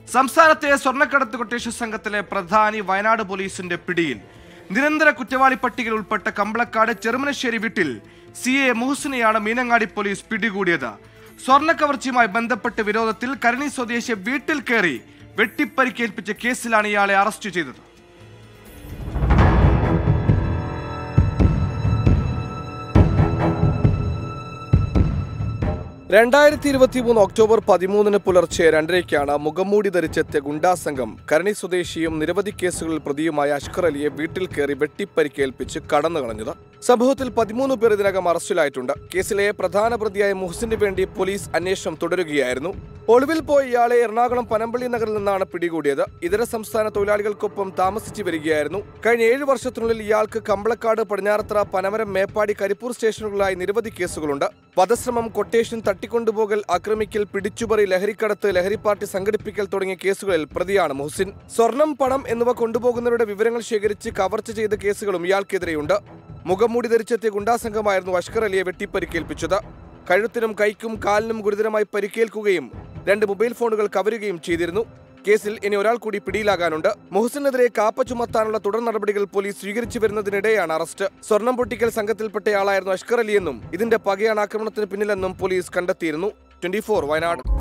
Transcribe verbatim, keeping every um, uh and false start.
സംസ്ഥാനത്തെ സ്വർണ്ണക്കടത്ത് കൊട്ടേഷൻ സംഘത്തിലെ പ്രധാനി വയനാട് പോലീസിന്റെ പിടിയിൽ. നിരന്തര കുറ്റവാളി പട്ടികയിൽ ഉൾപ്പെട്ട കമ്പളക്കാട് ചെറുമനശ്ശേരി വീട്ടിൽ സി എ മുഹസിനെയാണ് മീനങ്ങാടി പോലീസ് പിടികൂടിയത്. സ്വർണ്ണ കവർച്ചയുമായി ബന്ധപ്പെട്ട് വിരോധത്തിൽ കരണി സ്വദേശിയെ വീട്ടിൽ കയറി വെട്ടിപ്പരിക്കേൽപ്പിച്ച കേസിലാണ് ഇയാളെ അറസ്റ്റ് ചെയ്തത്. രണ്ടായിരത്തി ഇരുപത്തി മൂന്ന് ഒക്ടോബർ പതിമൂന്നിന് പുലർച്ചെ രണ്ടരയ്ക്കാണ് മുഖംമൂടി ധരിച്ചെത്തിയ ഗുണ്ടാ സംഘം കരണി സ്വദേശിയും നിരവധി കേസുകളിൽ പ്രതിയുമായ അഷ്കർ അലിയെ വീട്ടിൽ കയറി വെട്ടിപ്പരിക്കേൽപ്പിച്ച് കടന്നു കളഞ്ഞത്. സംഭവത്തിൽ പതിമൂന്ന് പേർ ഇതിനകം അറസ്റ്റിലായിട്ടുണ്ട്. കേസിലെ പ്രധാന പ്രതിയായ മുഹസിന് വേണ്ടി പോലീസ് അന്വേഷണം തുടരുകയായിരുന്നു. ഒളിവിൽ പോയ ഇയാളെ എറണാകുളം പനമ്പള്ളി നഗറിൽ നിന്നാണ് പിടികൂടിയത്. ഇതര സംസ്ഥാന തൊഴിലാളികൾക്കൊപ്പം താമസിച്ചു വരികയായിരുന്നു. കഴിഞ്ഞ ഏഴു വർഷത്തിനുള്ളിൽ ഇയാൾക്ക് കമ്പളക്കാട്, പടിഞ്ഞാറത്തറ, പനമരം, മേപ്പാടി, കരിപ്പൂർ സ്റ്റേഷനുകളിലായി നിരവധി കേസുകളുണ്ട്. വധശ്രമം, കൊട്ടേഷൻ, തട്ടിക്കൊണ്ടുപോകൽ, ആക്രമിക്കൽ, പിടിച്ചുപറി, ലഹരിക്കടത്ത്, ലഹരി പാർട്ടി സംഘടിപ്പിക്കൽ തുടങ്ങിയ കേസുകളിൽ പ്രതിയാണ് മുഹസിൻ. സ്വർണം, പണം എന്നിവ കൊണ്ടുപോകുന്നവരുടെ വിവരങ്ങൾ ശേഖരിച്ച് കവർച്ച ചെയ്ത കേസുകളും ഇയാൾക്കെതിരെയുണ്ട്. മുഖംമൂടി ധരിച്ചെത്തിയ ഗുണ്ടാസംഘമായിരുന്നു അഷ്കർ അലിയെ വെട്ടിപ്പരിക്കേൽപ്പിച്ചത്. കഴുത്തിനും കൈക്കും കാലിനും ഗുരുതരമായി പരിക്കേൽക്കുകയും രണ്ട് മൊബൈൽ ഫോണുകൾ കവരുകയും ചെയ്തിരുന്നു. കേസിൽ ഇനി ഒരാൾ കൂടി പിടിയിലാകാനുണ്ട്. മുഹസിനെതിരെ കാപ്പ ചുമത്താനുള്ള തുടർ നടപടികൾ പോലീസ് സ്വീകരിച്ചു വരുന്നതിനിടെയാണ് അറസ്റ്റ്. സ്വർണം പൊട്ടിക്കൽ സംഘത്തിൽപ്പെട്ടയാളായിരുന്നു അഷ്കർ അലിയെന്നും ഇതിന്റെ പകയാണ് ആക്രമണത്തിന് പിന്നിലെന്നും പോലീസ് കണ്ടെത്തിയിരുന്നു. Twenty four Wayanad.